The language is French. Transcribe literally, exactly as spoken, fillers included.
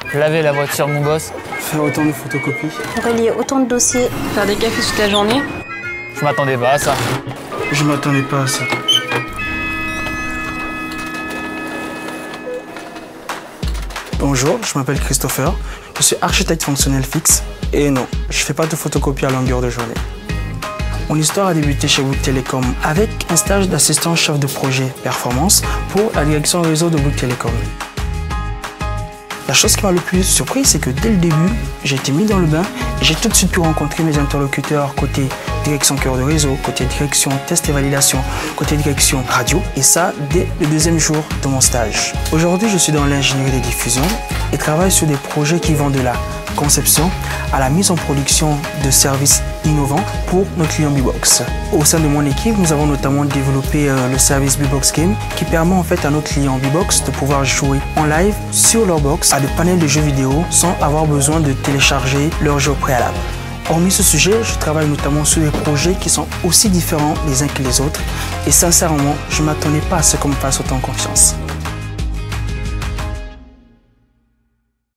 Laver la voiture de mon boss. Faire autant de photocopies. Relier autant de dossiers. Faire des cafés toute la journée. Je m'attendais pas à ça. Je m'attendais pas à ça. Bonjour, je m'appelle Christopher. Je suis architecte fonctionnel fixe. Et non, je fais pas de photocopie à longueur de journée. Mon histoire a débuté chez Bouygues Télécom avec un stage d'assistant chef de projet performance pour la direction réseau de Bouygues Télécom. La chose qui m'a le plus surpris, c'est que dès le début, j'ai été mis dans le bain et j'ai tout de suite pu rencontrer mes interlocuteurs côté direction cœur de réseau, côté direction test et validation, côté direction radio, et ça dès le deuxième jour de mon stage. Aujourd'hui, je suis dans l'ingénierie des diffusions et travaille sur des projets qui vont de la conception à la mise en production de services innovants pour nos clients Bbox. Au sein de mon équipe, nous avons notamment développé euh, le service Bbox Game qui permet en fait à nos clients Bbox de pouvoir jouer en live sur leur box à des panels de jeux vidéo sans avoir besoin de télécharger leur jeu au préalable. Hormis ce sujet, je travaille notamment sur des projets qui sont aussi différents les uns que les autres et sincèrement, je ne m'attendais pas à ce qu'on me fasse autant confiance.